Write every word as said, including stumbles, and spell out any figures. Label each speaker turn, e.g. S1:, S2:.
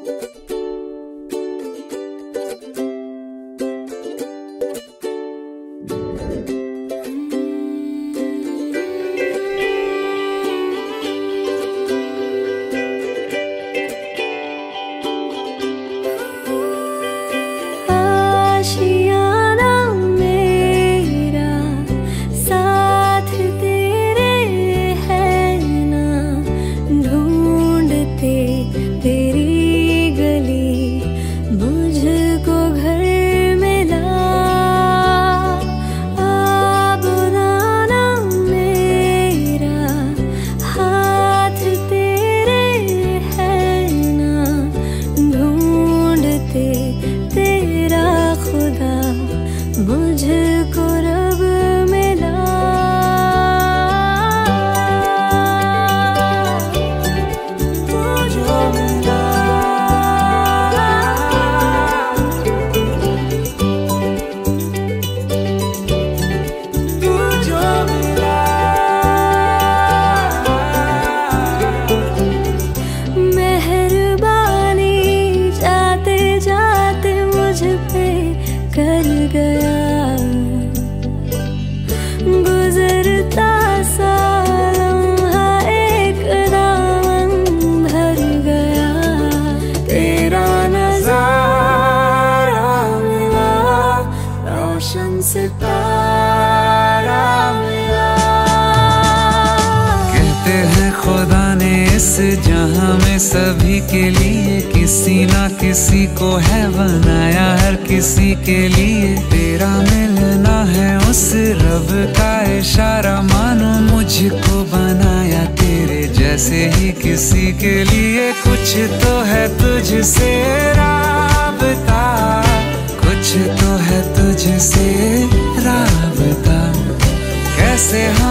S1: जहां में सभी के लिए किसी ना किसी को है बनाया, हर किसी के लिए तेरा मिलना है उस रब का इशारा। मानो मुझको बनाया तेरे जैसे ही किसी के लिए। कुछ तो है तुझसे राबता, कुछ तो है तुझसे राबता। कैसे हम